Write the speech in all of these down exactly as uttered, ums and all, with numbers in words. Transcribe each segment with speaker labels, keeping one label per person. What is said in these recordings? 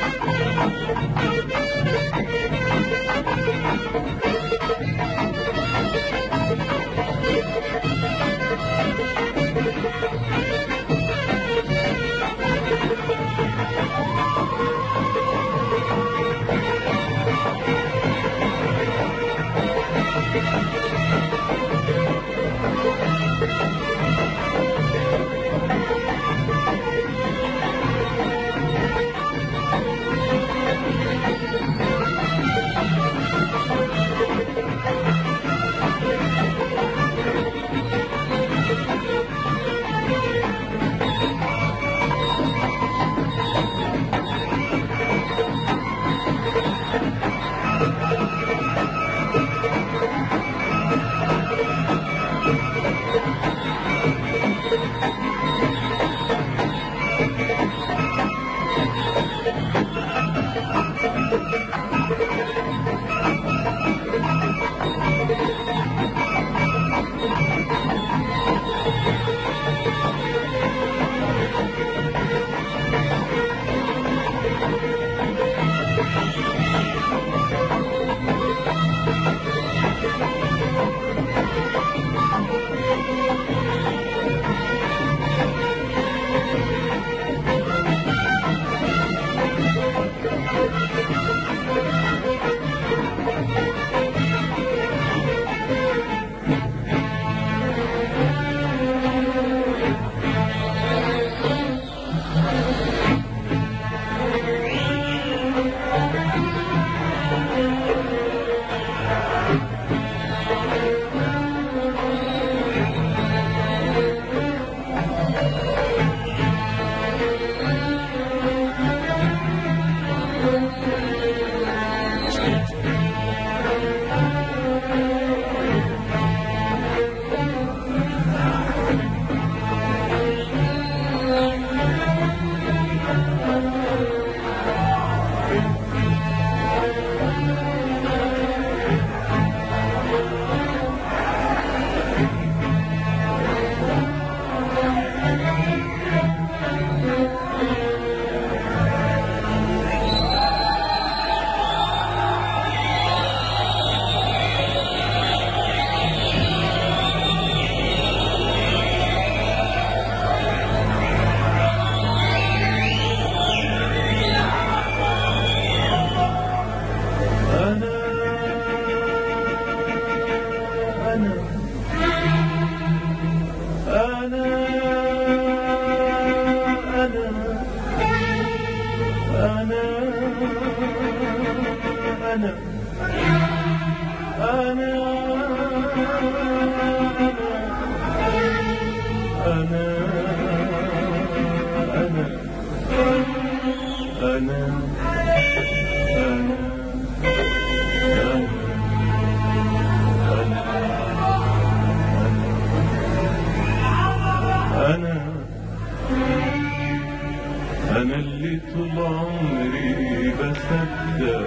Speaker 1: أنا اللي طول عمري بصدق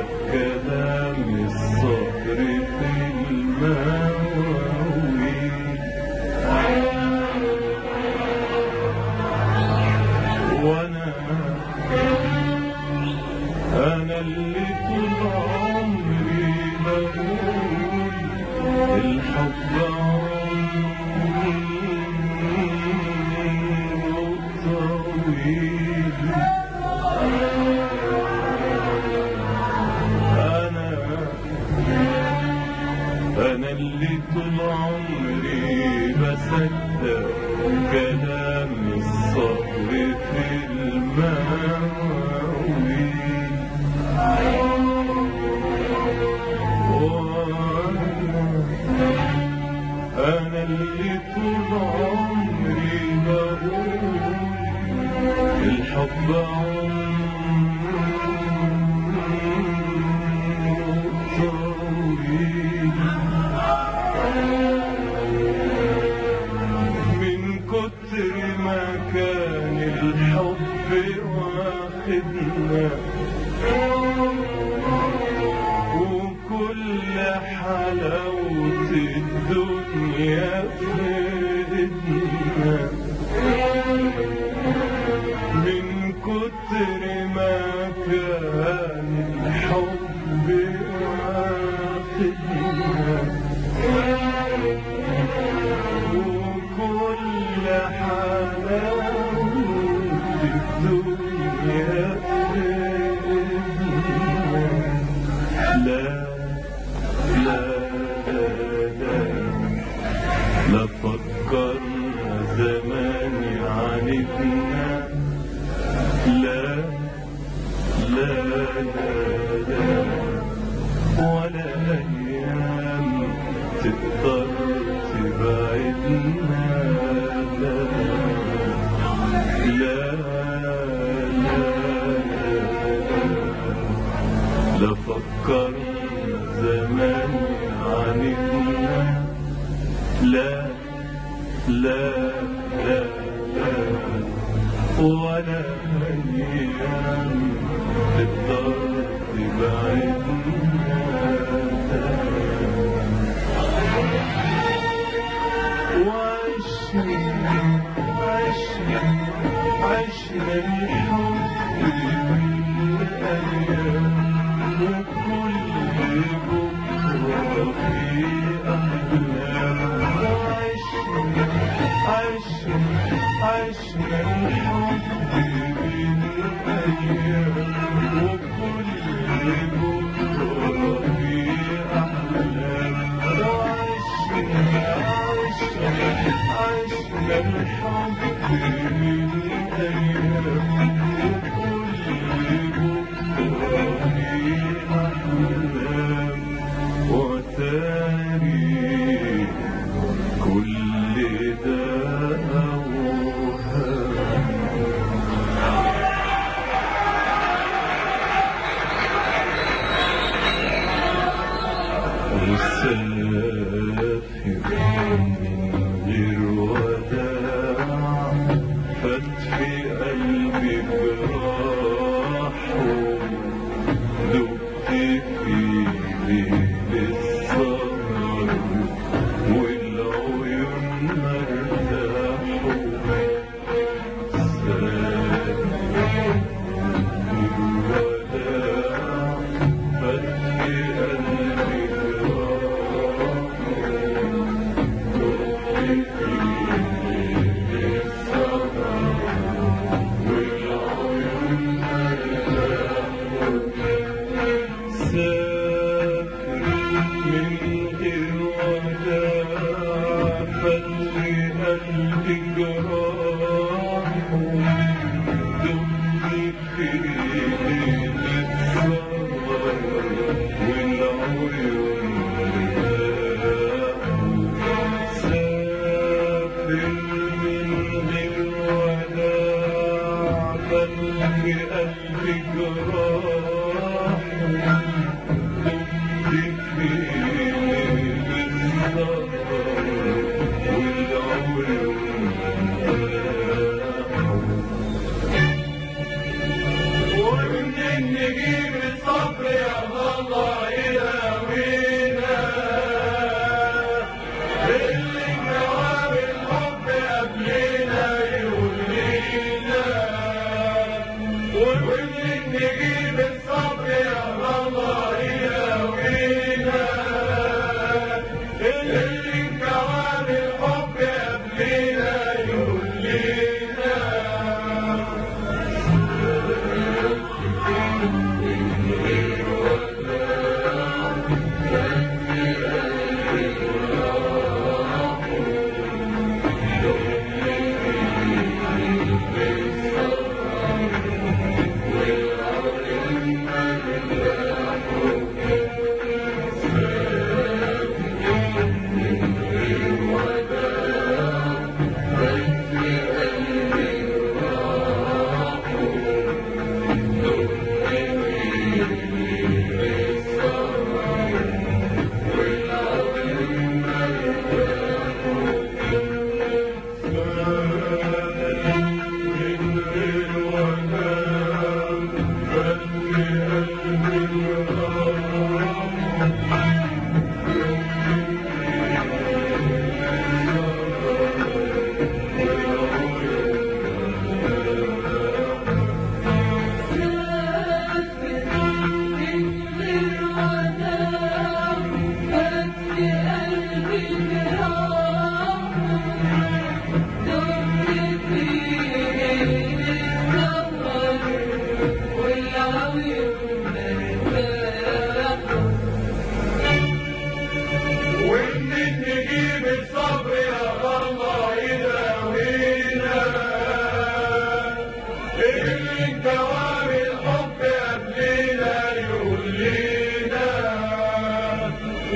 Speaker 1: كلام الصبر في المواويل، وأنا أنا اللي طول عمري بقول الحب أنا اللي طول عمري بصدق كلام الصبر في المواويل، أنا اللي طول عمري بقول الحب كان الحب واخدنا وكل حلاوة الدنيا في ايدنا، من كتر ما كان كان الحب واخدنا وكل حلاوة الدنيا لا لا لا لا فكرنا زمان يعاندنا لا لا لا لا ولا أيام تقدر تبعدنا لا لا لا لا فكرنا زمان يعاندنا لا لا لا لا ولا أيام تقدر تبعدنا وعشنا عشنا عشنا الحب بالأيام وكل بكرة في أحلام وعشنا عشنا عشنا الحب بالأيام وكل بكرة في أحلام وعشنا عشنا عشنا الحب بالأيام وكل بكرة في أحلام وتاريخ كل ده مسافر من غير وداع فات في قلبي جراح دقت في ليل السهر والعيون مرتاحوا سافر من وداع فات في قلبي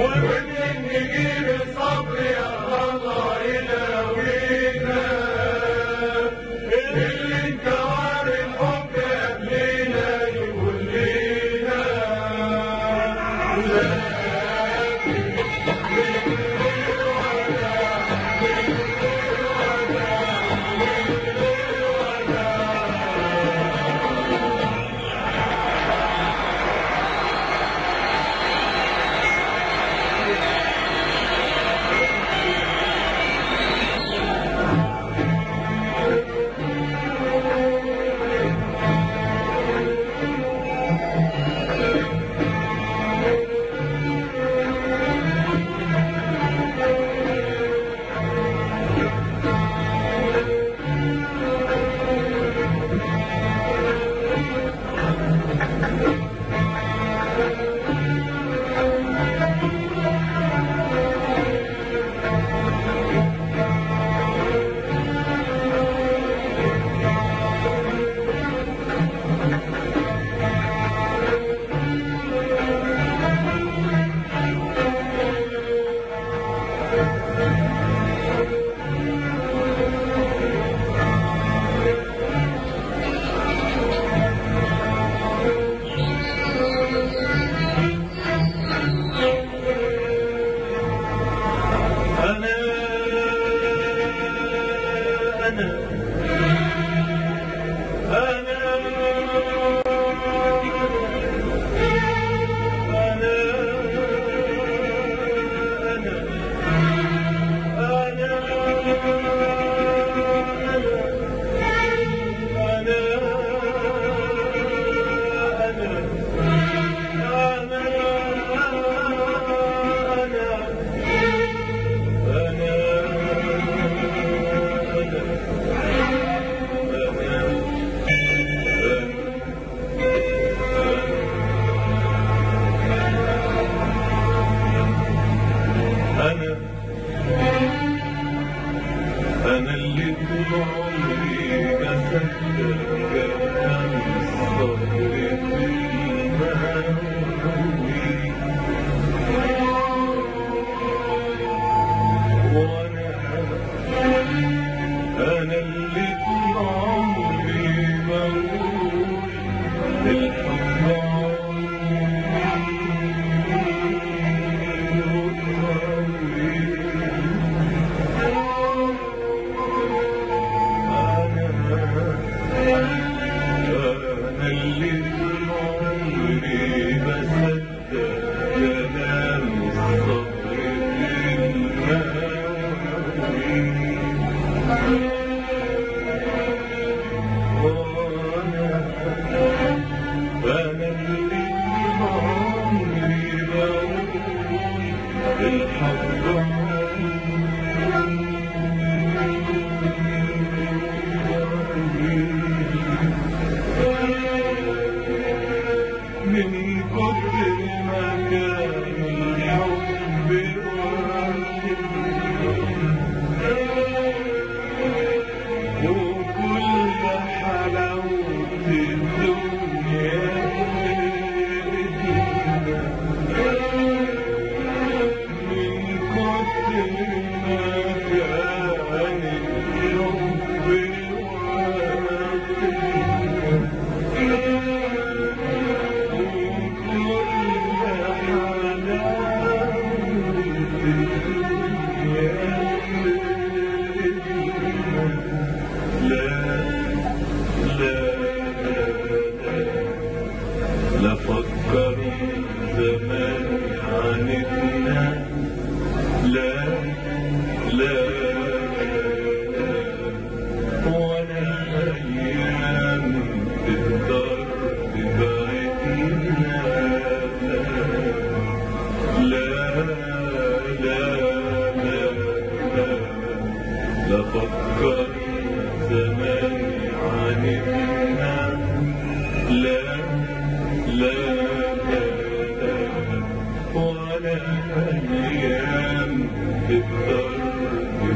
Speaker 1: ولا أيام بالدرب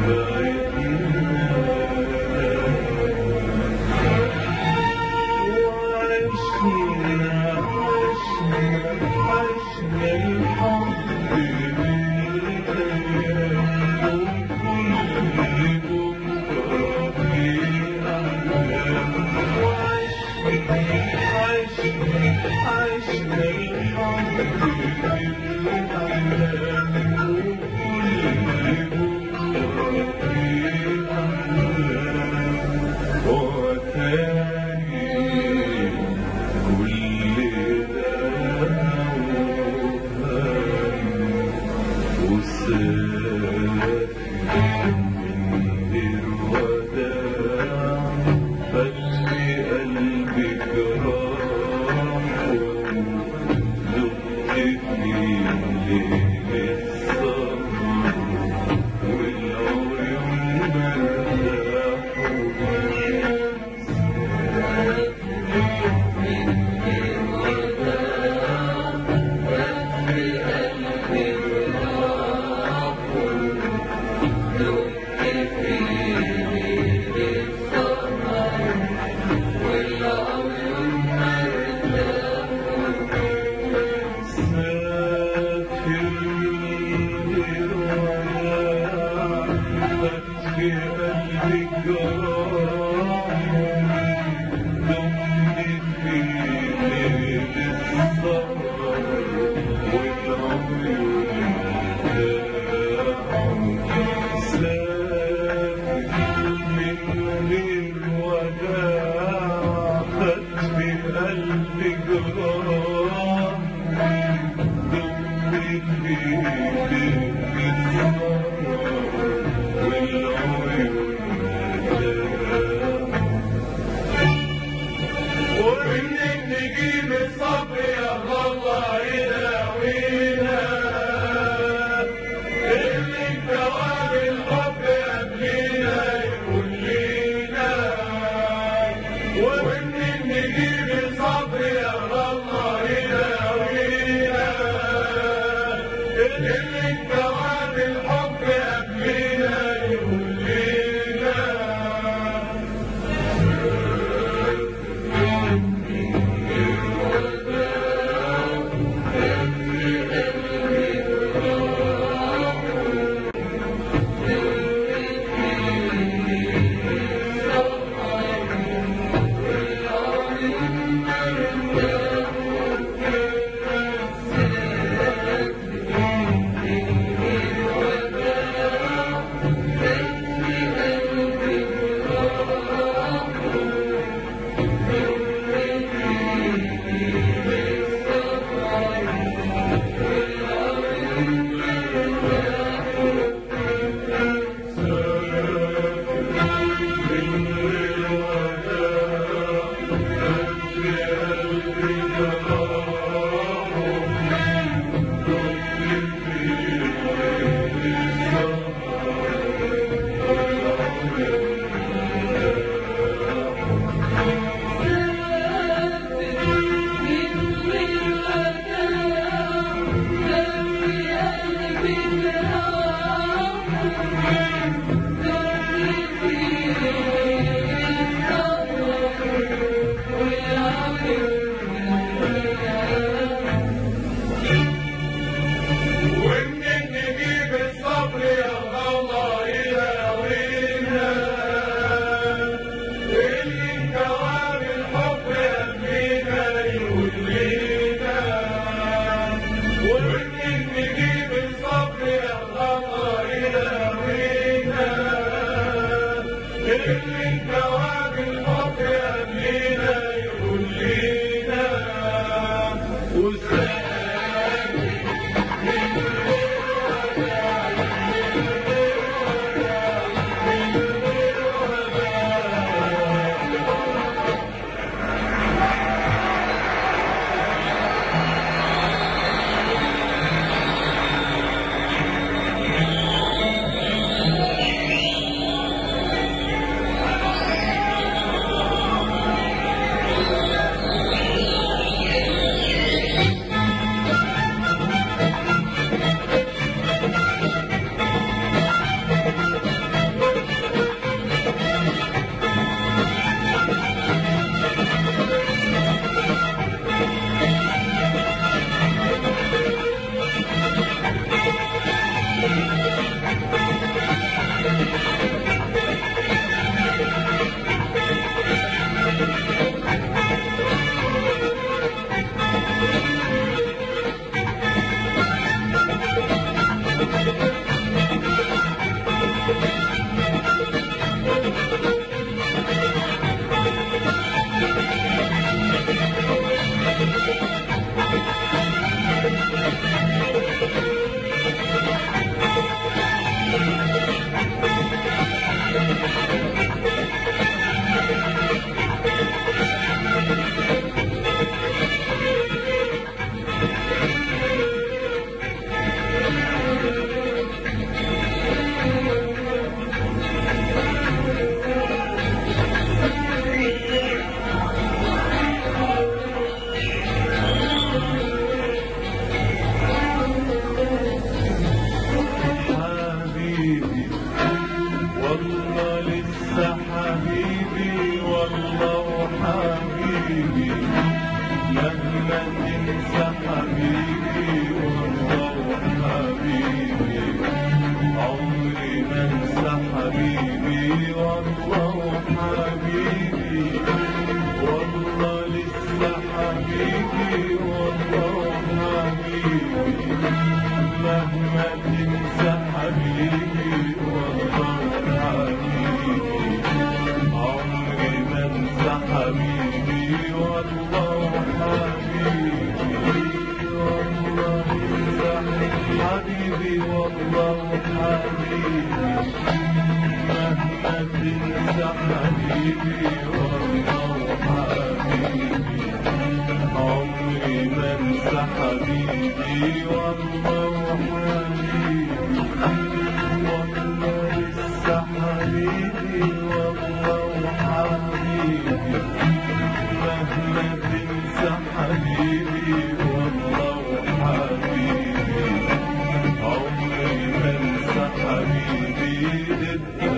Speaker 1: حبيبي والله وحبيبي والله لسه حبيبي والله وحبيبي مهما تنسى حبيبي والله وحبيبي عمري ما انسى حبيبي ابقى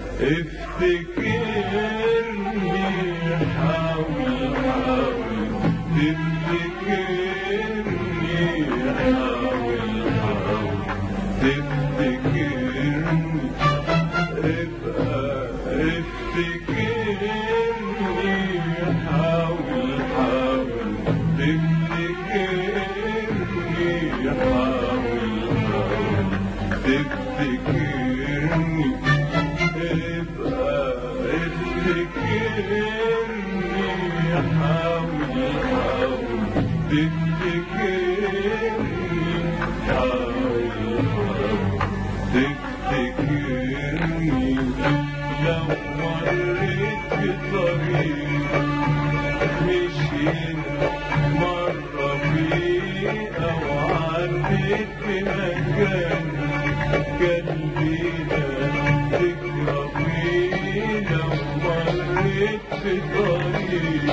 Speaker 1: افتكرني حاول حاول تفتكرني حاول حاول تفتكرني ابقى افتكرني حاول حاول تفتكرني حاول حاول تفتكرني ابقى افتكرني حاول حاول تفتكرني حاول حاول تفتكرني لو مريت بطريق مشينا مرة فيه أو عديت بمكان كان لينا ذكرى فيه لو مريت بطريق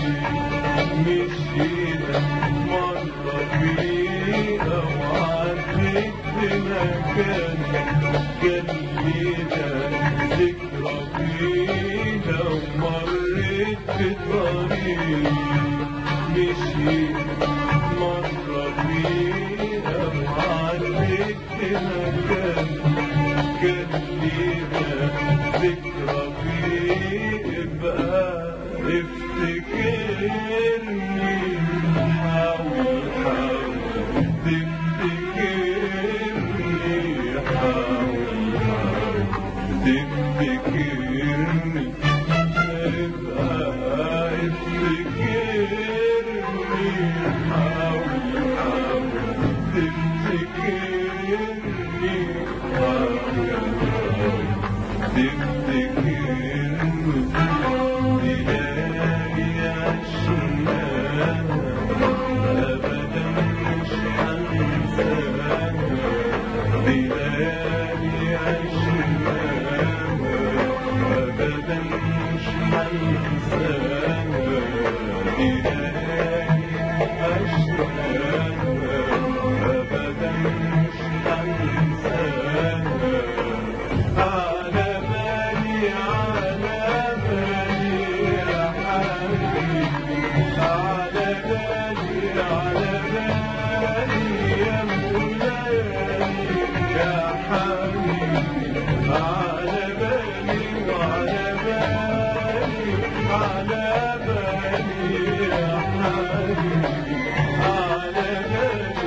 Speaker 1: مشينا مرة فيه أو عديت بمكان كان لينا ذكرى فيه لو مريت بطريق مشينا مرة فيه أو عديت بمكان كان لينا ذكرى فيه ابقى افتكرني حاول حاول تفتكرني حاول حاول تفتكرني ابقى افتكرني حاول حاول تفتكرني حاول حاول تفتكرني ليالي عشناها أبدا مش هنساها ليالي عشناها أبدا مش هنساها ليالي عشناها أبدا مش هنساها على بالي على بالي يا حبيبي على بالي على بالي يا مولاي يا حبيبي على بالي وعلى بالي على بالي يا حبيبي على بالي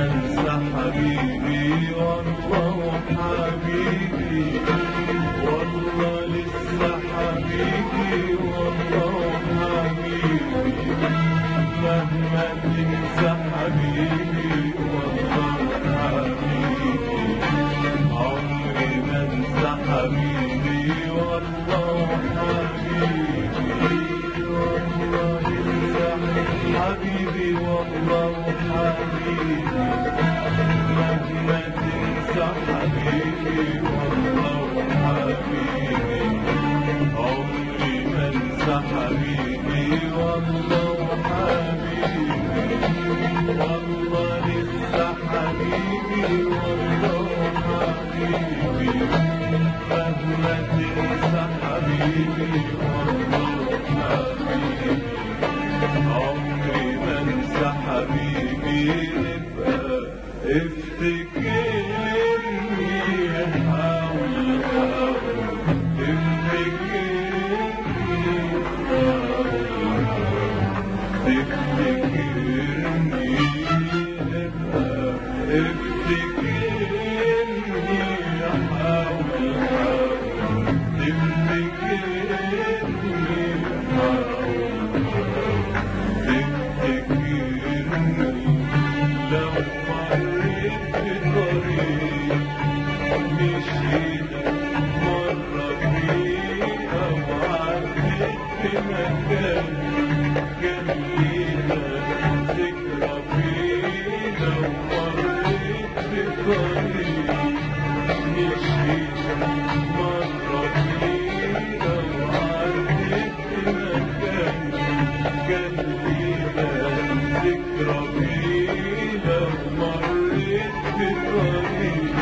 Speaker 1: انسى حبيبي والله حبيبي والله لسه حبيبي والله حبيبي مهما تنسى حبيبي والله حبيبي عمري ما انسى حبيبي والله حبيبي والله لسه حبيبي والله حبيبي مهما تنسى حبيبي والله حبيبي عمري ما انسى حبيبي والله حبيبي والله لسه حبيبي والله حبيبي مهما تنسى حبيبي والله حبيبي عمري ما انسى حبيبي ابقى افتكرني حاول حاول افتكرني حاول تفتكرني ابقى افتكرني حاول حاول تفتكرني حاول تفتكرني لو مريت بطريق مشينا مرة فيه أو عديت بمكان كان لينا ذكرى فيه لو مريت بطريق مشينا مرة فيه أو عديت بمكان كان لينا ذكرى فيه لو مريت بطريق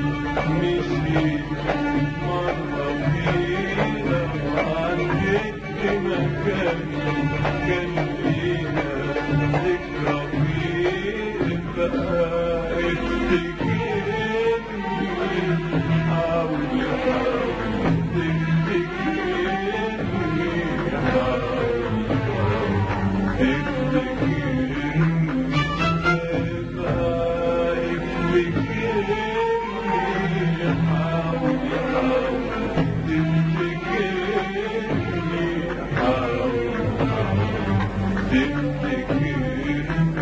Speaker 1: مشيت مرة فيه لو عديت بمكان كان لينا ذكرى فيه بقى افتكرني حاول حاول تفتكرني حاول تفتكرني بقى افتكرني حاول حاول تفتكرني حاول تفتكرني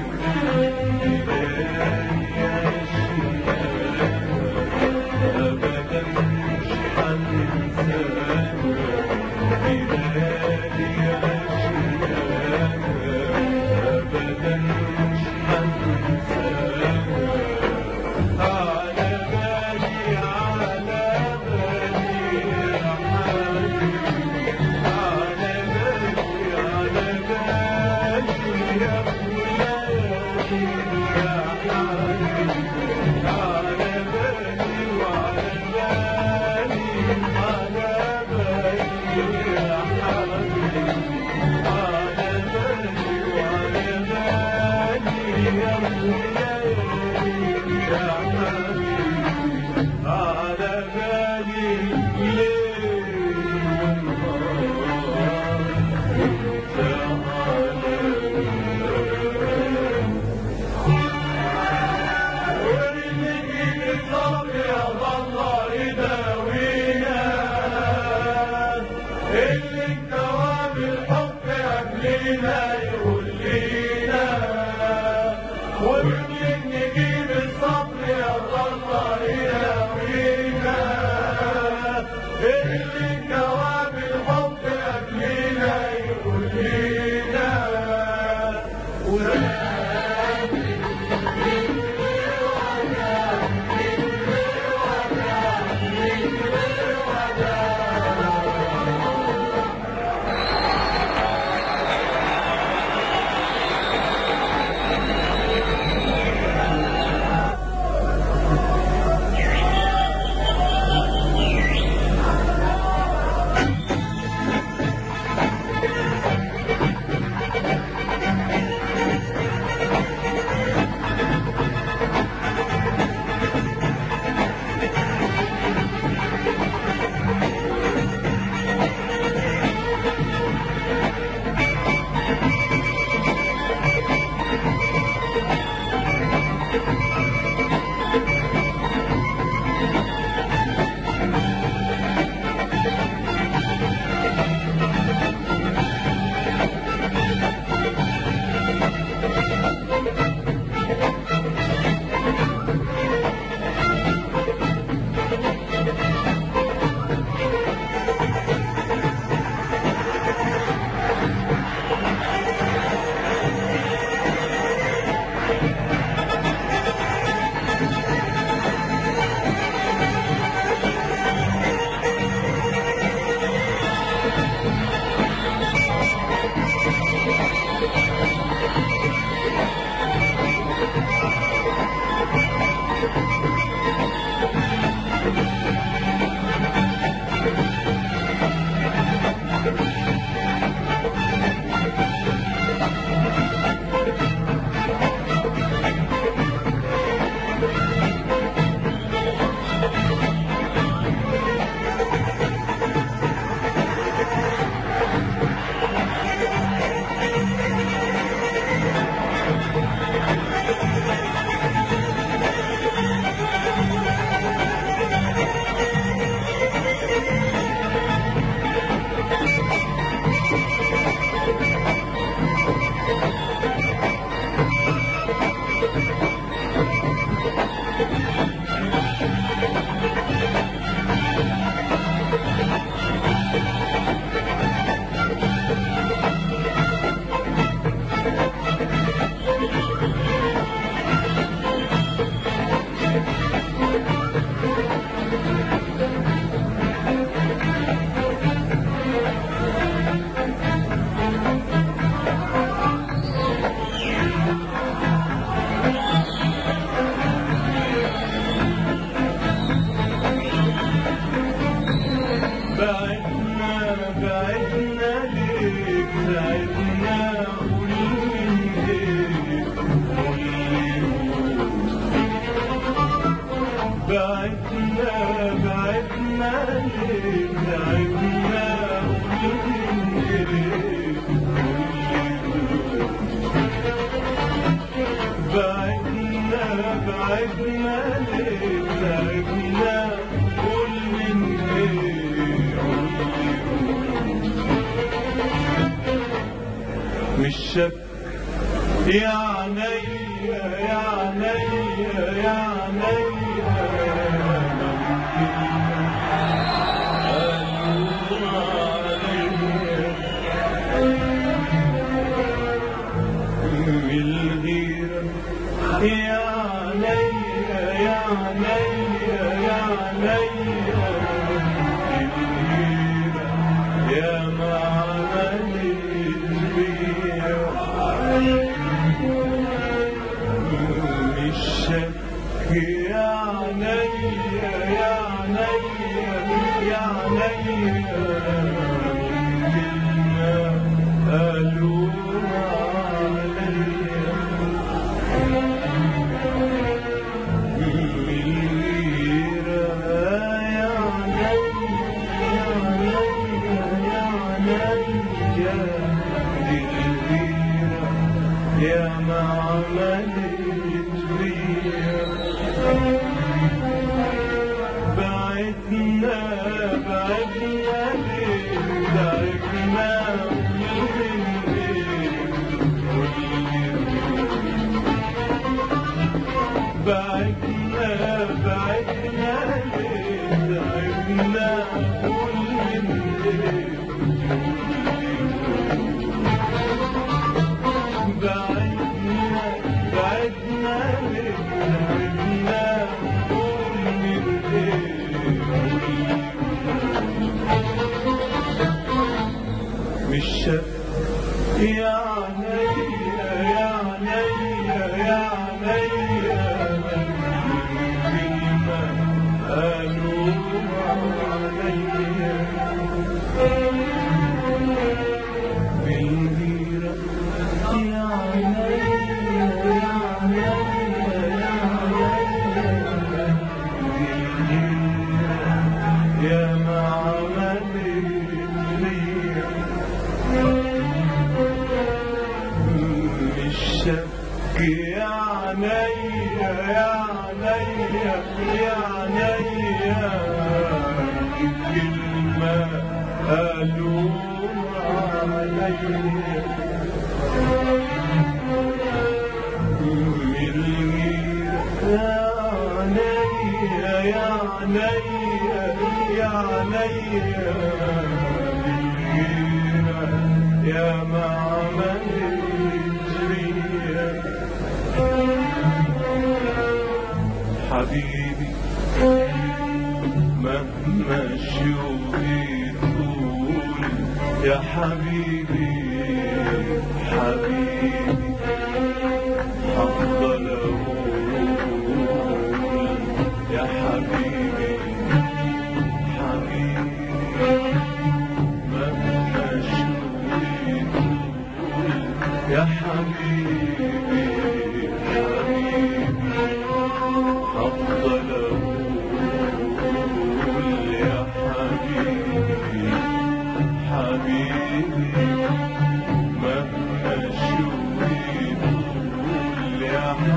Speaker 1: أبدا مش هنساك بلادي يا شيخ أبدا مش هنساك على بالي على بالي يا حبيبي على بالي على بالي يا فلاني يا حبيبي على بالي وعلى بالي على بالي يا حبيبي على بالي وعلى بالي يا فلاني يا حبيبي على بالي ليل ونهار انت على واللي يجيب الصبر يا الله يداوينا اللي الدوام الحب قبلينا يقول لينا واللي نجيب الصبر يا الله يداوينا اللي الدوام الحب قبلينا يقول لينا مش شك يا عينيا يا عينيا يا عينيا بالغيرة يا عينيا يا عينيا يا عينيا بالغيرة يا معمل مش شك يا عينيا يا عينيا يا عينيا كلمة قالوا عليا بالغيرة يا عينيا يا عينيا بالغيرة يا معمل بعدنا بعدنا ليه بعدنا بعدنا بعدنا ليه بعدنا بعدنا بعدنا ليه مش شك يا عينيا يا عينيا يا عينيا كلمة قالوا عليا بالغيرة يا عينيا يا عينيا يا عينيا بالغيرة يا معمل مش شك يا عينيا يا عينيا يا عينيا كلمة قالوا عليا بالغيرة يا عينيا يا عينيا بالغيرة يا معمل الجرية حبيبي مهما الشوق يطول يا حبيبي حبيبي هفضل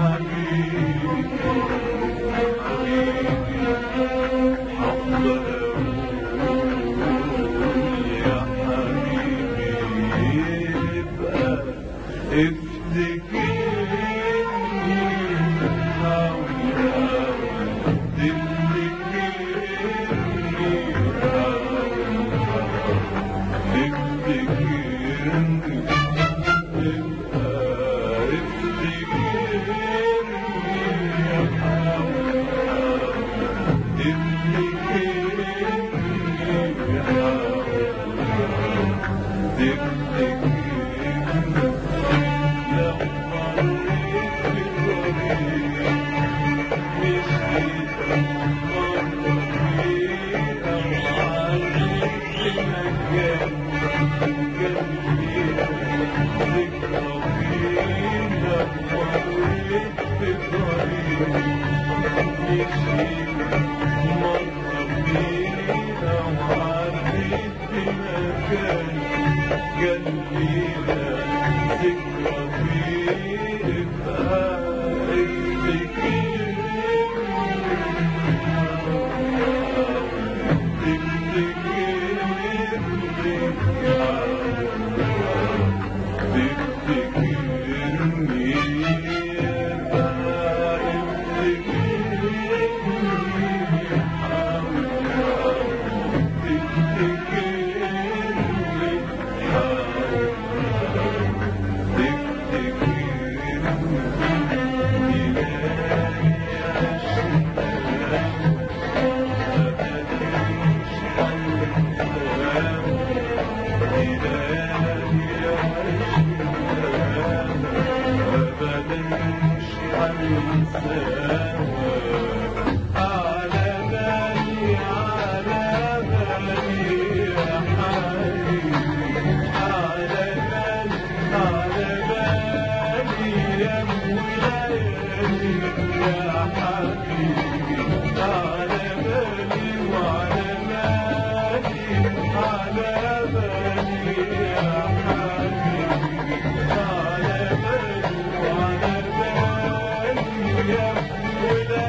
Speaker 1: ولا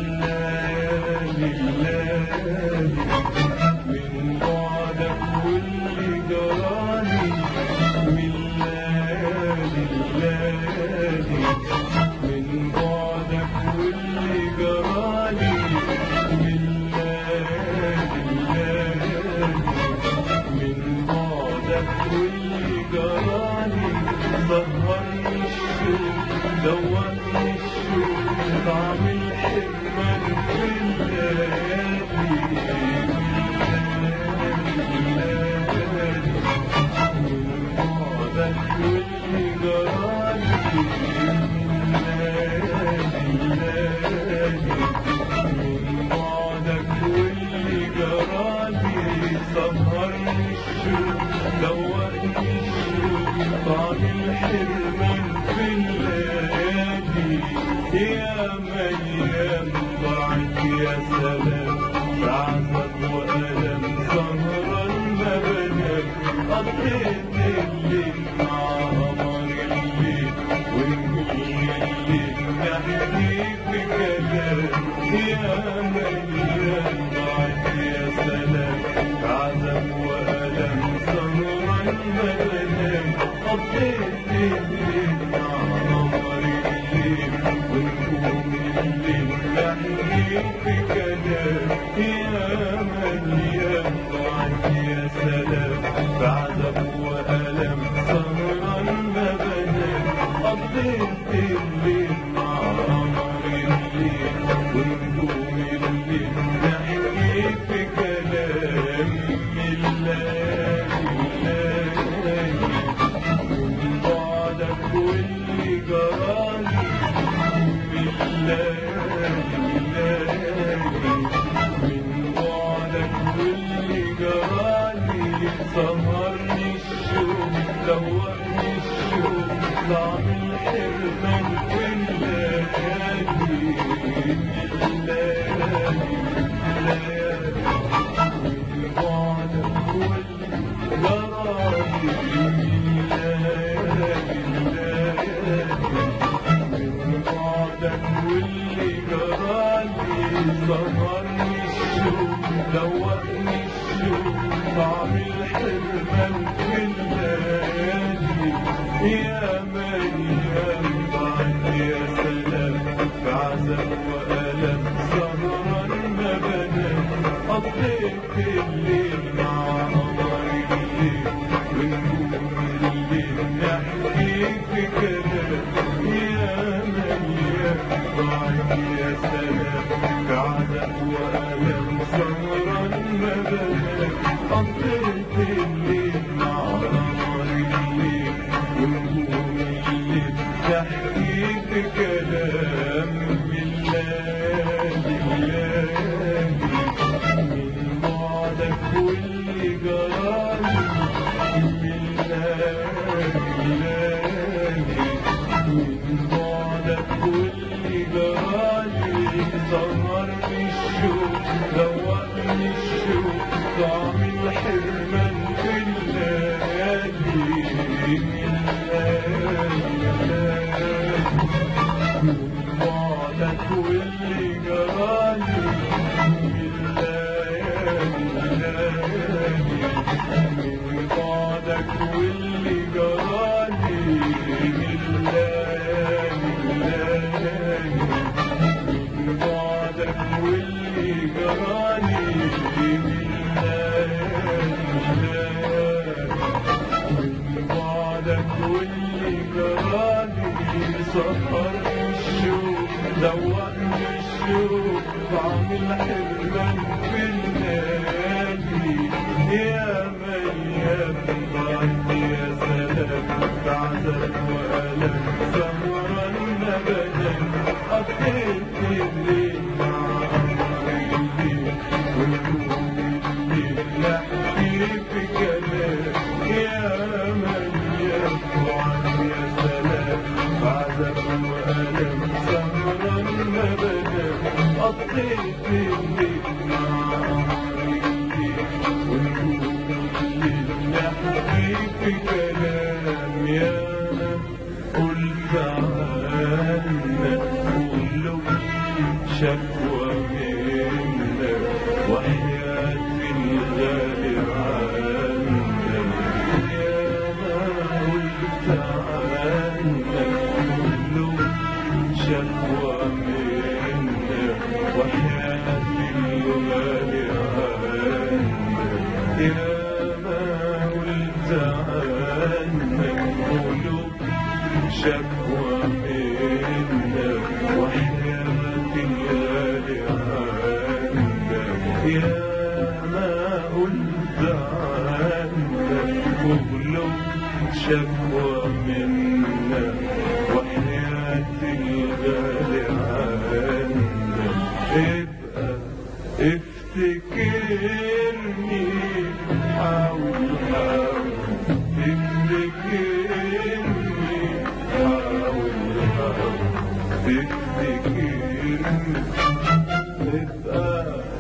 Speaker 1: الليالي الليالي من بعدك واللي جرالي، من ليالي الليالي من بعدك واللي جرالي، من ليالي الليالي من بعدك واللي جرالي. سهرني الشوق دوقني الشوق طعم الحرمان في الليالي، الليالي من بعدك واللي جرالي، الليالي الليالي من بعدك واللي جرالي. سهرني الشوق دوقني الشوق طعم الحرمان في الليالي. يا ميام ضاعت يا سلام بعزك وألم سهرا ما بنام. قضيت الليل مع قمر الليل ونجوم الليل نحكي في كلام. يا ميام ضاعت يا سلام بعزك وألم سهرا ما بنام. قضيت الليل مع قمر الليل ونجوم الليل نحكي في كلام. يا مليان ضاعت يا سلام بعذب وألم سهرا ما بنام. قضيت الليل مع قمر الليل ونجوم الليل نحكي في كلام. الليالي الليالي من بعدك واللي جرالي، الليالي الليالي من بعدك واللي جرالي. سهرني الشوق دوقني الشوق طعم الحرمان في الليالي، الليالي الليالي من بعدك واللي جرالي، الليالي الليالي من بعدك واللي جرالي. سهرني الشوق دوقني الشوق طعم الحرمان في الليالي. يا ميام ضاعت يا سلام بعذب وألم سهرا ما بنام. قضيت الليل مع قمر الليل ونجوم الليل نحكي في كلام. يا ميام ضاعت يا سلام بعذب وألم سهرا ما بنام. قضيت الليل مع قمر الليل ونجوم الليل نحكي في كلام. الليالي الليالي من بعدك واللي جرالي، الليالي الليالي من بعدك واللي جرالي. سهرني الشوق دوقني الشوق طعم الحرمان في الليالي، الليالي من بعدك واللي جرالي، الليالي الليالي من بعدك واللي جرالي، الليالي الليالي من بعدك واللي جرالي، من بعدك واللي جرالي. سهرني الشوق دوقني الشوق طعم الحرمان في الليالي. يا ميام ضاعت يا سلام بعذب وألم سهرا ما بنام. قضيت الليل مع قمر الليل ونجوم الليل نحكي في كلام. يا ميام ضاعت يا سلام بعذب وألم سهرا ما بنام. قضيت الليل مع قمر الليل ونجوم الليل نحكي في كلام. يا قل تعالى قولوا شكوى وحياتي الغالي عنك يا ما قلت عنك كله شكوى منك وحياتي الغالي عنك يا ما قلت عنك كله شكوى منك وحياتي الغالي عنك يا ما قلت عنك كله شكوى منك وحياتي الغالي عنك ابقى افتكرني حاول حاول تفتكرني حاول حاول تفتكرني ابقى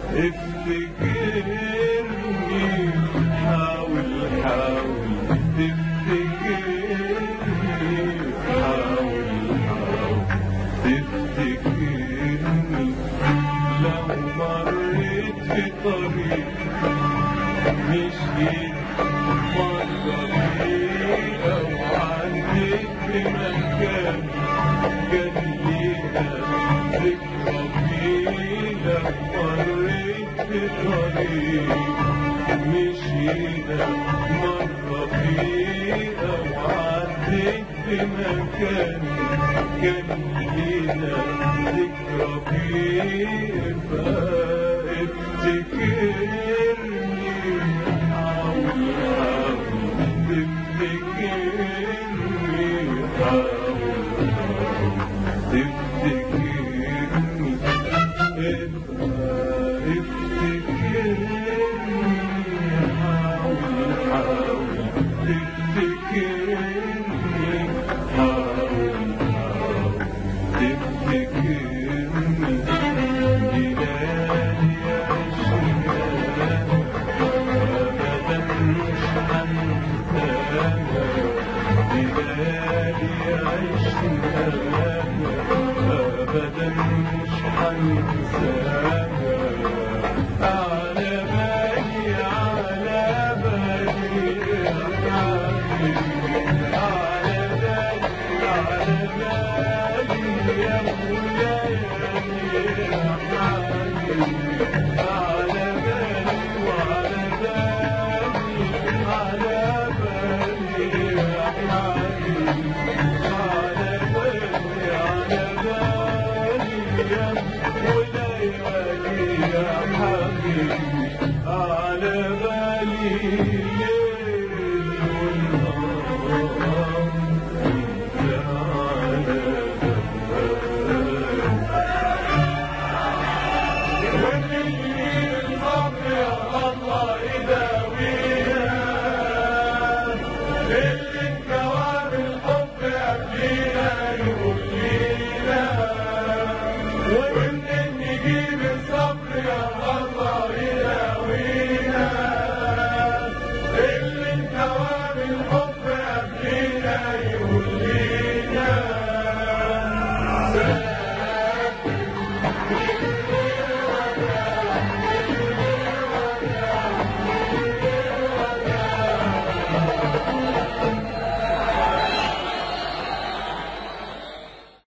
Speaker 1: افتكرني حاول حاول تفتكرني حاول حاول تفتكرني لو مريت في طريق مشيت مرة فيه أو عديت في مكان كان ليها ذكرى فيه لو مريت في طريق مشينا مرة فيه أو عديت في مكان كان لينا ذكرى فيه فافتكرني حاول حاول تفتكرني حاول حاول تفتكرني افتكرني حاول حاول تفتكرني حاول حاول تفتكرني جلالي عشقاك أبدا مش هنساك جلالي عشقاك أبدا مش هنساك على بالي على بالي على بالي على بالي يا مولاي يا حبيبي